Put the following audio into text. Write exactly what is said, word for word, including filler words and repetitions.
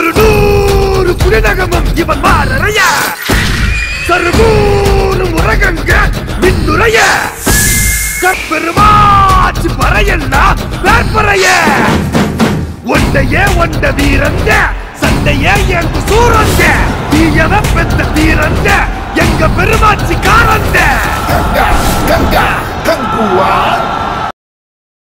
ஒரு நூறு புலிநகமும் இவன் மாறறைய சருகூரும் உரகங்க மின்னுரைய கற்பெருமாச்சு பறையன்னா வேற்பறைய ஒண்டையே ஒண்ட வீரந்த சண்டையே எங்க சூரந்த தீயவ பெத்த தீரந்த எங்க பெருமாச்சி காரந்த கங்கா கங்கா கங்குவா